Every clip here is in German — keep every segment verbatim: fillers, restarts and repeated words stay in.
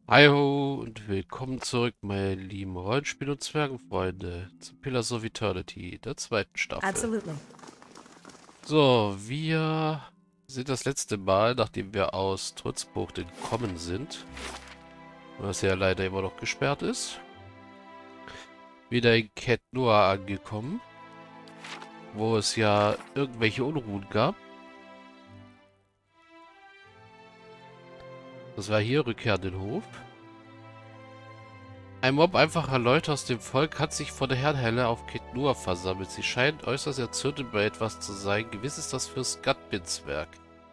Hallo und willkommen zurück, meine lieben Rollenspiel- und Zwergenfreunde, zu Pillars of Eternity, der zweiten Staffel. Absolutely. So, wir sind das letzte Mal, nachdem wir aus Trutzbucht entkommen sind, was ja leider immer noch gesperrt ist, wieder in Ket Noir angekommen, wo es ja irgendwelche Unruhen gab. Das war hier, Rückkehr an den Hof. Ein Mob einfacher Leute aus dem Volk hat sich vor der Herrenhelle auf Ket Noir versammelt. Sie scheinen äußerst erzürnt über etwas zu sein. Gewiss ist das Fürst Gatbins Werk.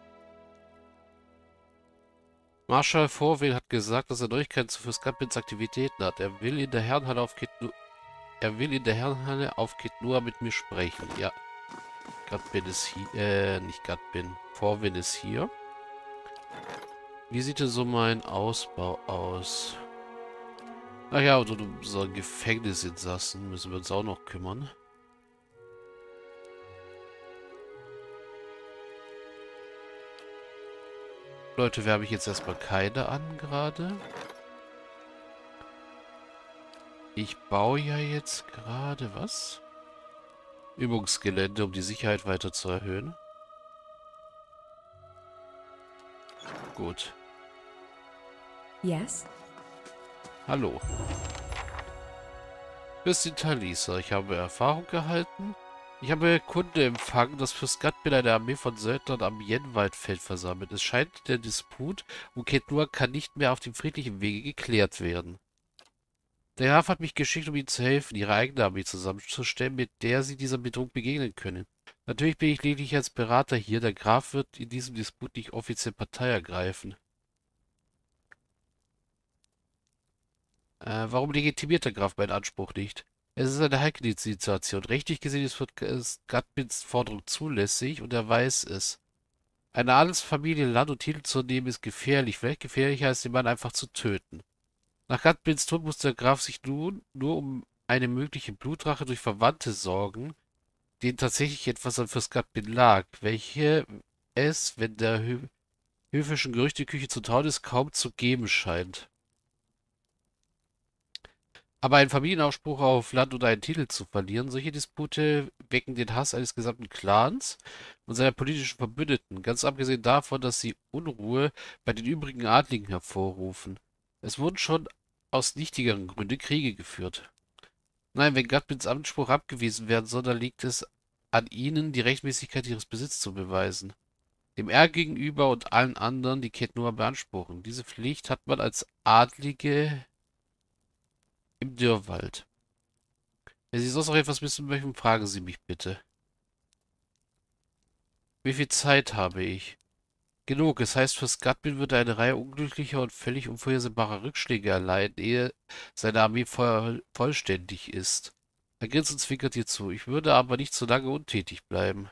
Marschall Vorwähl hat gesagt, dass er Neuigkeiten zu Fürst Gatbins Aktivitäten hat. Er will in der Herrenhalle auf Ket Nu- er will in der Herrenhalle auf Ket Noir mit mir sprechen. Ja, Gatbin ist hier, äh, nicht Gatbin. Vorwähl ist hier. Wie sieht denn so mein Ausbau aus? Ach ja, und um so ein Gefängnisinsassen müssen wir uns auch noch kümmern. Leute, werbe ich jetzt erstmal keine an gerade. Ich baue ja jetzt gerade was? Übungsgelände, um die Sicherheit weiter zu erhöhen. Gut. Yes? Hallo. Fürstin Talisa, ich habe Erfahrung gehalten. Ich habe Kunde empfangen, dass Fürst Gatbin eine Armee von Söldnern am Jenwaldfeld versammelt. Es scheint, der Disput um Ket Noir kann nicht mehr auf dem friedlichen Wege geklärt werden. Der Graf hat mich geschickt, um ihnen zu helfen, ihre eigene Armee zusammenzustellen, mit der sie dieser Bedrohung begegnen können. Natürlich bin ich lediglich als Berater hier. Der Graf wird in diesem Disput nicht offiziell Partei ergreifen. Äh, warum legitimiert der Graf meinen Anspruch nicht? Es ist eine heikle Situation. Rechtlich gesehen ist Gatbins Forderung zulässig und er weiß es. Eine Adelsfamilie Land und Titel zu nehmen ist gefährlich. Vielleicht gefährlicher als den Mann einfach zu töten. Nach Gatbins Tod muss der Graf sich nun nur um eine mögliche Blutrache durch Verwandte sorgen, denen tatsächlich etwas an Fürst Gatbin lag, welche es, wenn der hö höfischen Gerüchteküche zu trauen ist, kaum zu geben scheint. Aber ein Familienaufspruch auf Land oder einen Titel zu verlieren, solche Dispute wecken den Hass eines gesamten Clans und seiner politischen Verbündeten, ganz abgesehen davon, dass sie Unruhe bei den übrigen Adligen hervorrufen. Es wurden schon aus nichtigeren Gründen Kriege geführt. Nein, wenn Gatbins Anspruch abgewiesen werden soll, dann liegt es an ihnen, die Rechtmäßigkeit ihres Besitzes zu beweisen. Dem R gegenüber und allen anderen, die Ket Noir beanspruchen. Diese Pflicht hat man als Adlige im Dürrwald. Wenn Sie sonst noch etwas wissen möchten, fragen Sie mich bitte. Wie viel Zeit habe ich? Genug. Es heißt, Fürst Gatbin würde eine Reihe unglücklicher und völlig unvorhersehbarer Rückschläge erleiden, ehe seine Armee voll, vollständig ist. Er grinst und zwinkert ihr zu. Ich würde aber nicht so lange untätig bleiben.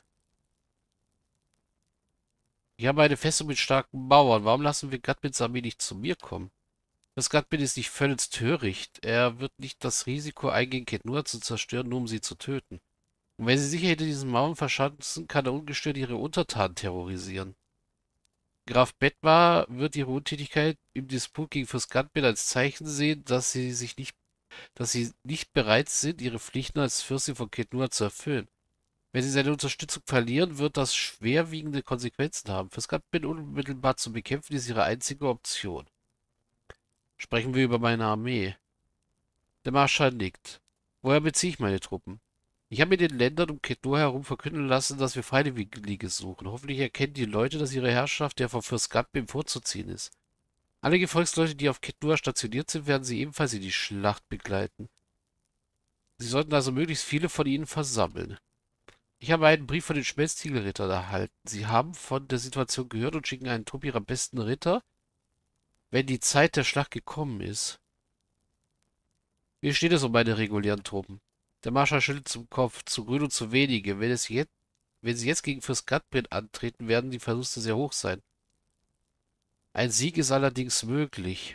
Ich habe eine Festung mit starken Mauern. Warum lassen wir Gatbins Armee nicht zu mir kommen? Fürst Gatbin ist nicht völlig töricht. Er wird nicht das Risiko eingehen, Ket Noir zu zerstören, nur um sie zu töten. Und wenn sie sich hinter diesen Mauern verschanzen, kann er ungestört ihre Untertanen terrorisieren. Graf Bedmar wird ihre Untätigkeit im Disput gegen Fürst Gatbin als Zeichen sehen, dass sie sich nicht, dass sie nicht bereit sind, ihre Pflichten als Fürstin von Ket Noir zu erfüllen. Wenn sie seine Unterstützung verlieren, wird das schwerwiegende Konsequenzen haben. Fürst Gatbin unmittelbar zu bekämpfen ist ihre einzige Option. Sprechen wir über meine Armee. Der Marschall nickt. Woher beziehe ich meine Truppen? Ich habe in den Ländern um Ket Noir herum verkünden lassen, dass wir Freiwillige suchen. Hoffentlich erkennen die Leute, dass ihre Herrschaft der von Fürst Gatbin vorzuziehen ist. Alle Gefolgsleute, die auf Ket Noir stationiert sind, werden sie ebenfalls in die Schlacht begleiten. Sie sollten also möglichst viele von ihnen versammeln. Ich habe einen Brief von den Schmelztiegelrittern erhalten. Sie haben von der Situation gehört und schicken einen Trupp ihrer besten Ritter, wenn die Zeit der Schlacht gekommen ist. Wie steht es um meine regulären Truppen? Der Marschall schüttelt zum Kopf, zu grün und zu wenige. Wenn es jetzt, wenn sie jetzt gegen Fürst Gatbrin antreten, werden die Verluste sehr hoch sein. Ein Sieg ist allerdings möglich.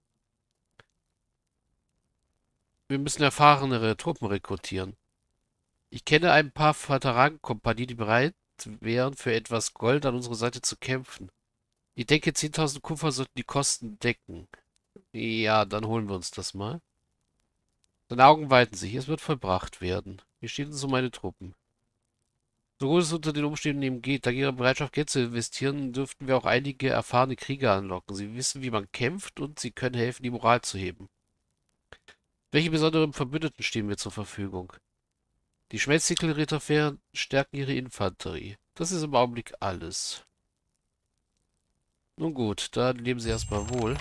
Wir müssen erfahrenere Truppen rekrutieren. Ich kenne ein paar Veteranen-Kompanien, die bereit wären, für etwas Gold an unserer Seite zu kämpfen. Ich denke, zehntausend Kupfer sollten die Kosten decken. Ja, dann holen wir uns das mal. Seine Augen weiten sich. Es wird vollbracht werden. Wie stehen so meine Truppen? So gut es unter den Umständen eben geht, dank ihrer Bereitschaft, Geld zu investieren, dürften wir auch einige erfahrene Krieger anlocken. Sie wissen, wie man kämpft und sie können helfen, die Moral zu heben. Welche besonderen Verbündeten stehen mir zur Verfügung? Die Schmelzstickelritter stärken ihre Infanterie. Das ist im Augenblick alles. Nun gut, dann leben sie erstmal wohl.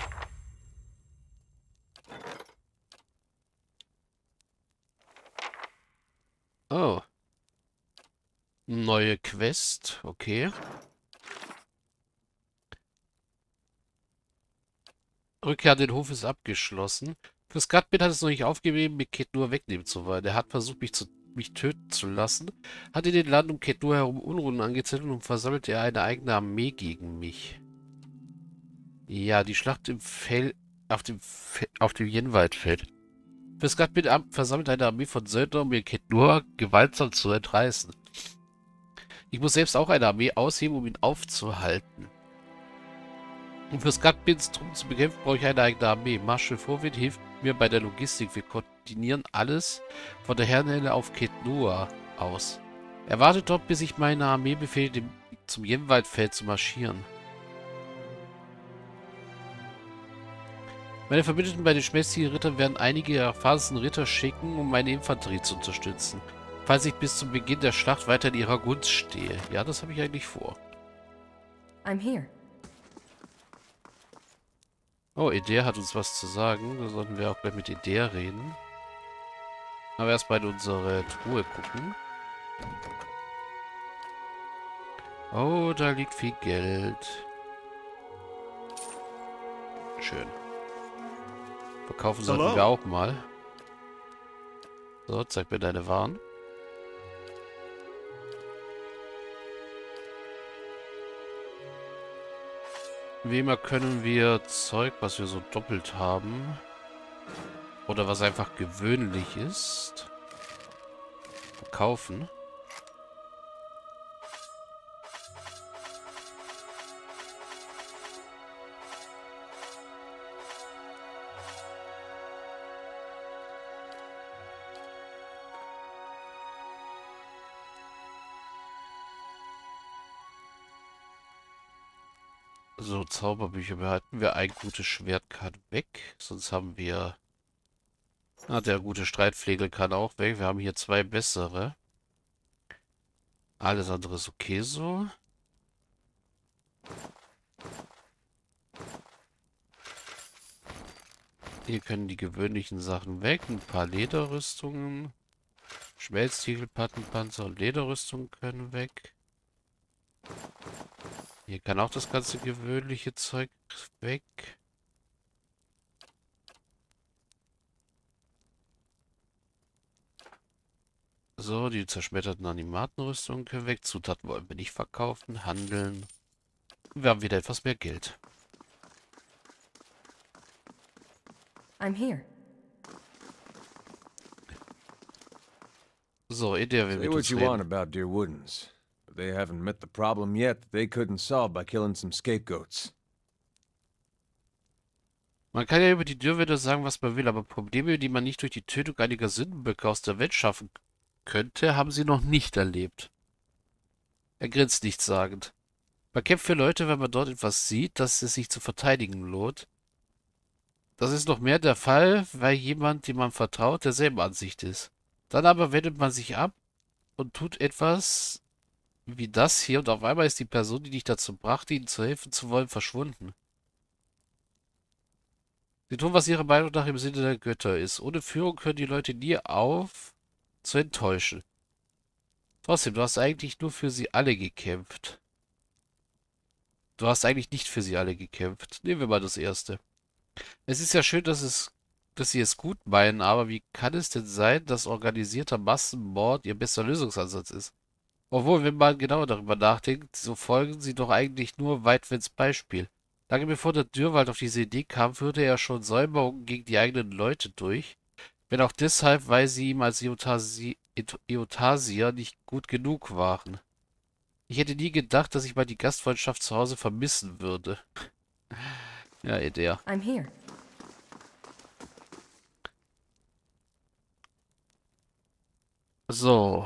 Oh. Neue Quest. Okay. Rückkehr an den Hof ist abgeschlossen. Fürs Gutbit hat es noch nicht aufgegeben, mir Kate nur wegnehmen zu wollen. Er hat versucht, mich, zu, mich töten zu lassen, hat in den Land um Kate nur herum Unruhen angezettelt und versammelte er eine eigene Armee gegen mich. Ja, die Schlacht im Feld, auf dem, Fe auf dem Jenwaldfeld. Fürs Gutbit versammelt eine Armee von Söldnern, um mir Kate nur gewaltsam zu entreißen. Ich muss selbst auch eine Armee ausheben, um ihn aufzuhalten. Um fürs Gutbits Truppen zu bekämpfen, brauche ich eine eigene Armee. Marshal Vorwind hilft mir bei der Logistik. Wir koordinieren alles von der Herrenhelle auf Ketnua aus. Er wartet dort, bis ich meine Armee befehle, dem, zum Jenwaldfeld zu marschieren. Meine Verbündeten bei den schmelzigen Rittern werden einige ihrer erfahrensten Ritter schicken, um meine Infanterie zu unterstützen. Falls ich bis zum Beginn der Schlacht weiter in ihrer Gunst stehe. Ja, das habe ich eigentlich vor. I'm here. Oh, Edea hat uns was zu sagen. Da sollten wir auch gleich mit Edea reden. Aber erstmal in unsere Truhe gucken. Oh, da liegt viel Geld. Schön. Verkaufen sollten Hello? wir auch mal. So, zeig mir deine Waren. Wie immer können wir Zeug, was wir so doppelt haben, oder was einfach gewöhnlich ist, verkaufen. So, Zauberbücher behalten wir. Ein gutes Schwert kann weg. Sonst haben wir... Ah, der gute Streitflegel kann auch weg. Wir haben hier zwei bessere. Alles andere ist okay so. Hier können die gewöhnlichen Sachen weg. Ein paar Lederrüstungen. Schmelztiegel, Pattenpanzer und Lederrüstungen können weg. Hier kann auch das ganze gewöhnliche Zeug weg. So, die zerschmetterten Animatenrüstungen können weg. Zutaten wollen wir nicht verkaufen, handeln. Wir haben wieder etwas mehr Geld. I'm here. So, Edea will Say mit what uns you want reden. about Dear Woodens, but they haven't met the problem yet that they couldn't solve by killing some scapegoats. Man kann ja über die Dürrwälder sagen, was man will, aber Probleme, die man nicht durch die Tötung einiger Sündenböcke aus der Welt schaffen könnte, haben sie noch nicht erlebt. Er grinst nichtssagend. Man kämpft für Leute, wenn man dort etwas sieht, dass es sich zu verteidigen lohnt. Das ist noch mehr der Fall, weil jemand, dem man vertraut, derselben Ansicht ist. Dann aber wendet man sich ab und tut etwas wie das hier und auf einmal ist die Person, die dich dazu brachte, ihnen zu helfen zu wollen, verschwunden. Sie tun, was ihrer Meinung nach im Sinne der Götter ist. Ohne Führung hören die Leute nie auf, zu enttäuschen. Trotzdem, du hast eigentlich nur für sie alle gekämpft. Du hast eigentlich nicht für sie alle gekämpft. Nehmen wir mal das erste. Es ist ja schön, dass es, dass sie es gut meinen, aber wie kann es denn sein, dass organisierter Massenmord ihr bester Lösungsansatz ist? Obwohl, wenn man genauer darüber nachdenkt, so folgen sie doch eigentlich nur Weidwins Beispiel. Lange bevor der Dürrwald auf diese Idee kam, führte er schon Säuberungen gegen die eigenen Leute durch. Wenn auch deshalb, weil sie ihm als Eotasi Eotasier nicht gut genug waren. Ich hätte nie gedacht, dass ich mal die Gastfreundschaft zu Hause vermissen würde. Ja, Edea. I'm here. So.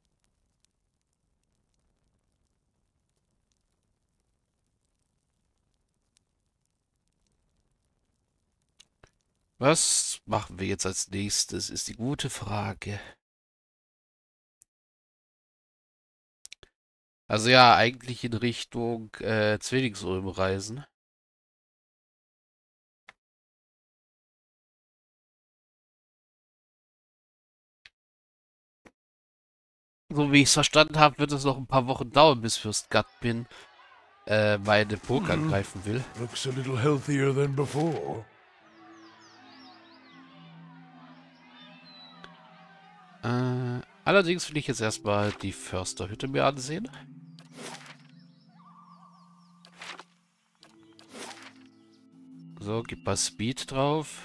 Was machen wir jetzt als nächstes, ist die gute Frage. Also ja, eigentlich in Richtung äh, Zwillingsulm reisen. So wie ich es verstanden habe, wird es noch ein paar Wochen dauern, bis Fürst Gatbin äh, meine Burg angreifen will. Looks a little healthier than before. Äh, allerdings will ich jetzt erstmal die Försterhütte mir ansehen. So, gib mal Speed drauf.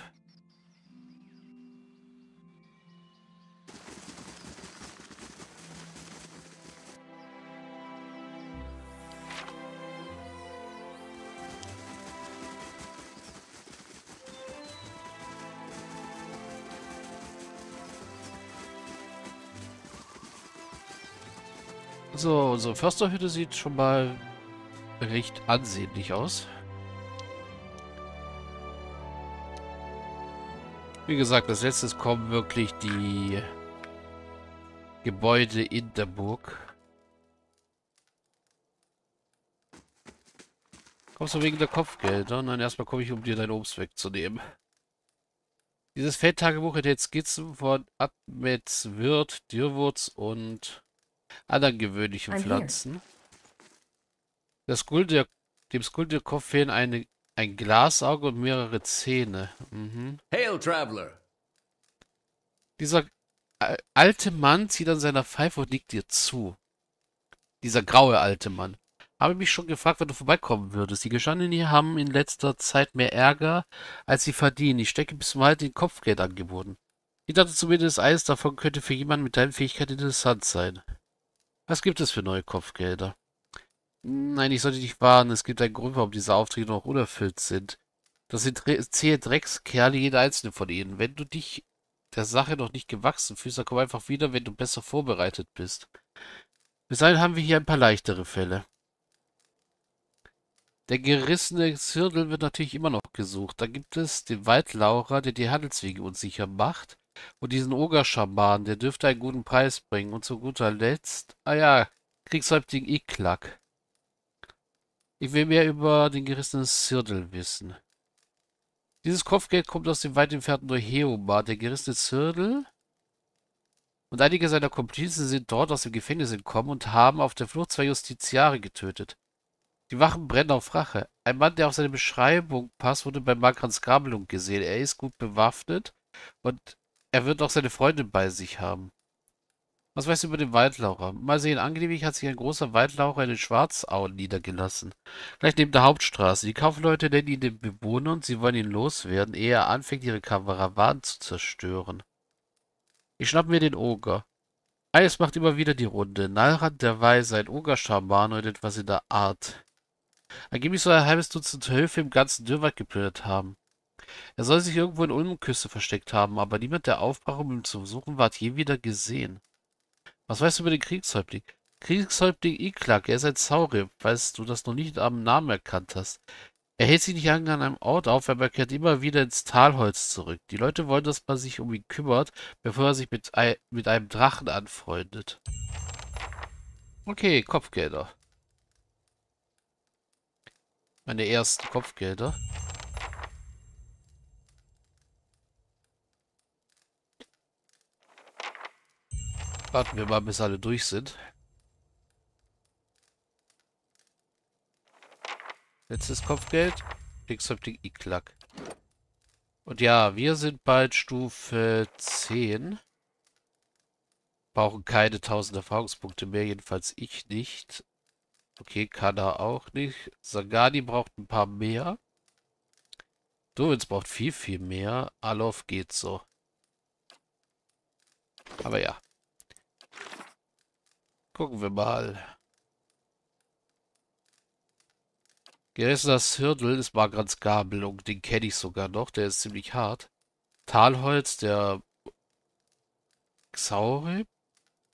So, unsere Försterhütte sieht schon mal recht ansehnlich aus. Wie gesagt, als letztes kommen wirklich die Gebäude in der Burg. Kommst du wegen der Kopfgelder? Nein, erstmal komme ich, um dir dein Obst wegzunehmen. Dieses Feldtagebuch enthält Skizzen von Admets Wirt, Dürrwurz und anderen gewöhnlichen I'm Pflanzen. Das Skulptur, dem Skulpturkopf fehlen eine, ein Glasauge und mehrere Zähne. Mhm. Hail, Traveler! Dieser äh, alte Mann zieht an seiner Pfeife und nickt dir zu. Dieser graue alte Mann. Habe mich schon gefragt, wann du vorbeikommen würdest. Die Geschandenen hier haben in letzter Zeit mehr Ärger, als sie verdienen. Ich stecke bis zum Halt in Kopfgeld angeboten. Ich dachte zumindest, eines davon könnte für jemanden mit deinen Fähigkeiten interessant sein. Was gibt es für neue Kopfgelder? Nein, ich sollte dich warnen. Es gibt einen Grund, warum diese Aufträge noch unerfüllt sind. Das sind zähe Dreckskerle, jeder einzelne von ihnen. Wenn du dich der Sache noch nicht gewachsen fühlst, dann komm einfach wieder, wenn du besser vorbereitet bist. Bis dahin haben wir hier ein paar leichtere Fälle. Der gerissene Zirkel wird natürlich immer noch gesucht. Da gibt es den Waldlaucher, der die Handelswege unsicher macht. Und diesen Ogerschaman, der dürfte einen guten Preis bringen. Und zu guter Letzt, ah ja, Kriegshäuptling Iklak. Ich will mehr über den gerissenen Zirkel wissen. Dieses Kopfgeld kommt aus dem weit entfernten Neuheoma. Der gerissene Zirkel und einige seiner Komplizen sind dort aus dem Gefängnis entkommen und haben auf der Flucht zwei Justiziare getötet. Die Wachen brennen auf Rache. Ein Mann, der auf seine Beschreibung passt, wurde bei Magrans Grabelung gesehen. Er ist gut bewaffnet und er wird auch seine Freundin bei sich haben. Was weißt du über den Waldlaucher? Mal sehen, angeblich hat sich ein großer Waldlaucher in den Schwarzauen niedergelassen. Gleich neben der Hauptstraße. Die Kaufleute nennen ihn den Bewohner und sie wollen ihn loswerden, ehe er anfängt, ihre Karawanen zu zerstören. Ich schnapp mir den Oger. Eines macht immer wieder die Runde. Nalrand der Weise, ein Ogerschaman oder etwas in der Art. Angeblich soll er ein halbes Dutzend Höfe im ganzen Dürrwald geplündert haben. Er soll sich irgendwo in Ulmenküste versteckt haben, aber niemand, der aufbrach, um ihn zu suchen, ward je wieder gesehen. Was weißt du über den Kriegshäuptling? Kriegshäuptling Iklak, er ist ein Zauber, falls du das noch nicht am Namen erkannt hast. Er hält sich nicht lange an einem Ort auf, aber er kehrt immer wieder ins Talholz zurück. Die Leute wollen, dass man sich um ihn kümmert, bevor er sich mit, mit einem Drachen anfreundet. Okay, Kopfgelder. Meine ersten Kopfgelder. Warten wir mal, bis alle durch sind. Letztes Kopfgeld. Kriegshäuptling Iklak. Und ja, wir sind bald Stufe zehn. Brauchen keine tausend Erfahrungspunkte mehr, jedenfalls ich nicht. Okay, kann er auch nicht. Sagani braucht ein paar mehr. Dovins braucht viel, viel mehr. Alof geht so. Aber ja. Gucken wir mal. Gerissener Hirdel ist Magrans Gabelung. Den kenne ich sogar noch. Der ist ziemlich hart. Talholz, der Xaurib.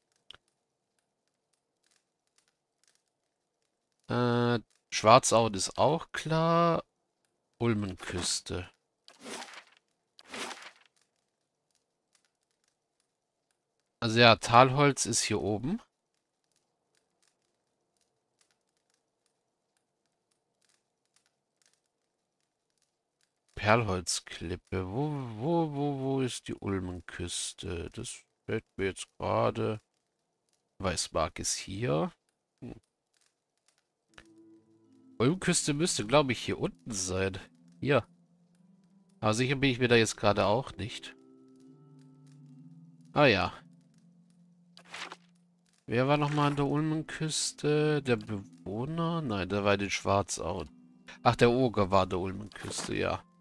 Äh, Schwarzauen ist auch klar. Ulmenküste. Also ja, Talholz ist hier oben. Perlholzklippe. Wo, wo, wo, wo ist die Ulmenküste? Das fällt mir jetzt gerade. Weißmark ist hier. Hm. Ulmenküste müsste, glaube ich, hier unten sein. Hier. Aber sicher bin ich mir da jetzt gerade auch nicht. Ah ja. Wer war nochmal an der Ulmenküste? Der Bewohner? Nein, der war in den Schwarzauen. Ach, der Oger war an der Ulmenküste, ja.